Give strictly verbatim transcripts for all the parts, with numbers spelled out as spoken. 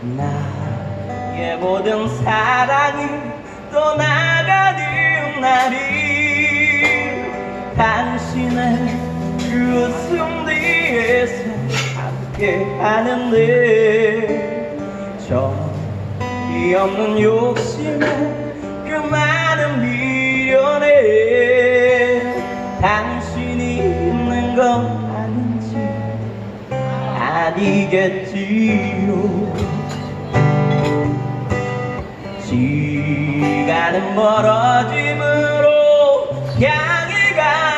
나의 모든 사랑이 떠나가는 날이 당신의 그 웃음 뒤에서 함께 하는데 정이 없는 욕심에 그 많은 미련에 당신이 있는 건 아닌지 아니겠지요. 시간은 멀어짐으로 향해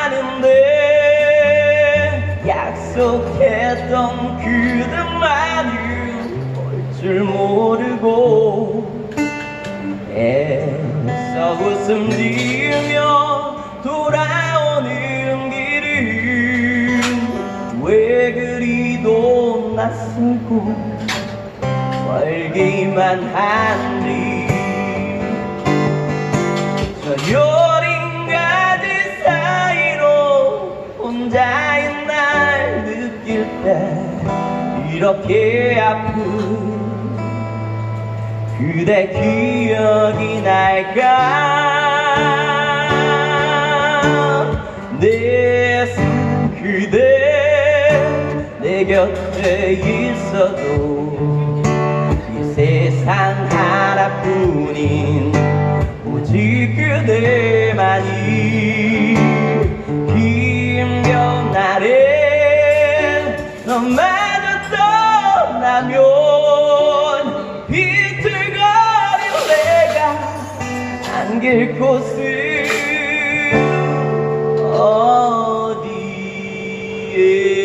가는데 약속했던 그들만이 올 줄 모르고 애써 웃음 지으며 돌아오는 길은 왜 그리도 낯설고 멀기만 한지. 저 여린 가지 사이로 혼자인 날 느낄 때 이렇게 아픈 그대 기억이 날까. 내 사랑 그대 내 곁에 있어도 이 세상 하나뿐인 오직 그대만이 힘겨운 날에 너마저 떠나면 비틀거릴 내가 안길 곳은 어디에.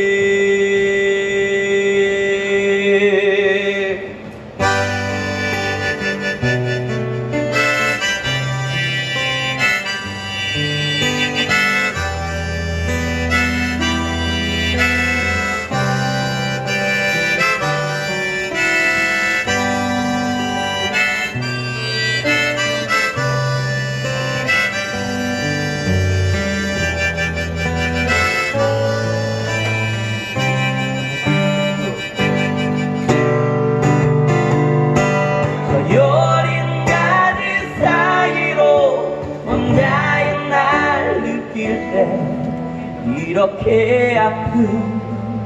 이렇게 아픈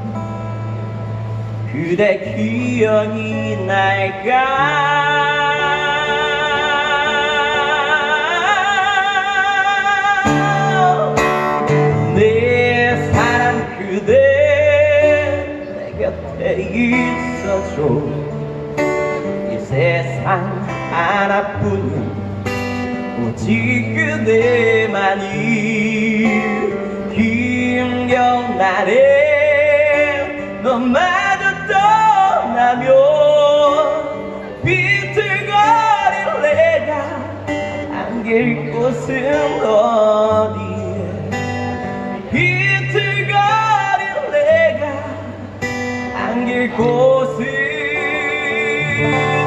그대 기억이 날까. 내 사랑 그대 내 곁에 있어줘 이 세상 하나뿐인 오직 그대만이 힘겨운 날에 너마저 떠나면 비틀거릴 내가 안길 곳은 어디에. 비틀거릴 내가 안길 곳은